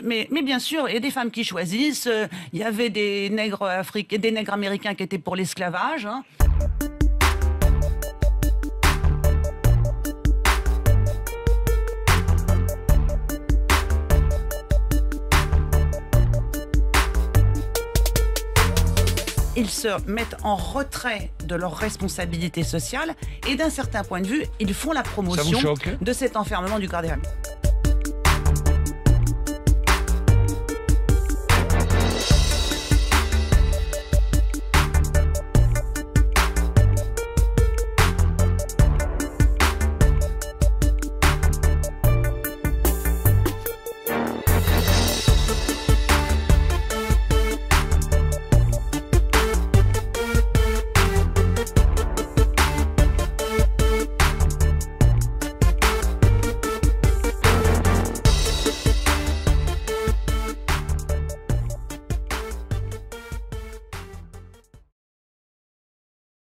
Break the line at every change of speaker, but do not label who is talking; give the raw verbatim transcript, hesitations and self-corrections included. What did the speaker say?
Mais, mais bien sûr, il y a des femmes qui choisissent. Il y avait des nègres africains, des nègres américains qui étaient pour l'esclavage. Hein. Ils se mettent en retrait de leurs responsabilités sociales et d'un certain point de vue, ils font la promotion de cet enfermement du corps des femmes.